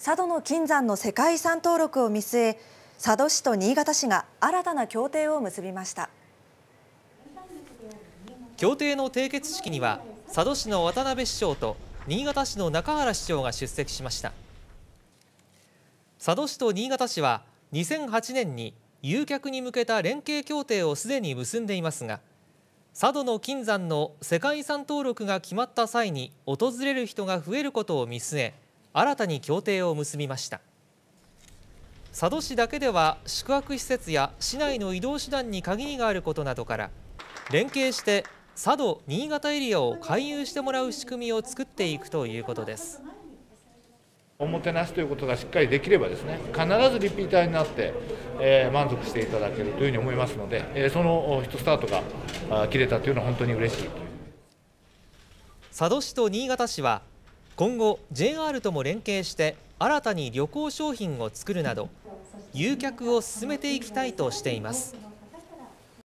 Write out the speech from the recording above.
佐渡の金山の世界遺産登録を見据え、佐渡市と新潟市が新たな協定を結びました。 協定の締結式には佐渡市の渡辺市長と新潟市の中原市長が出席しました。佐渡市と新潟市は2008年に誘客に向けた連携協定をすでに結んでいますが、佐渡の金山の世界遺産登録が決まった際に訪れる人が増えることを見据え、新たに協定を結びました。佐渡市だけでは宿泊施設や市内の移動手段に限りがあることなどから連携して佐渡・新潟エリアを回遊してもらう仕組みを作っていくということです。 おもてなしということがしっかりできればですね、必ずリピーターになって、満足していただけるというふうに思いますので、そのスタートが切れたというのは本当に嬉しい。 佐渡市と新潟市は今後 JR とも連携して新たに旅行商品を作るなど誘客を進めていきたいとしています。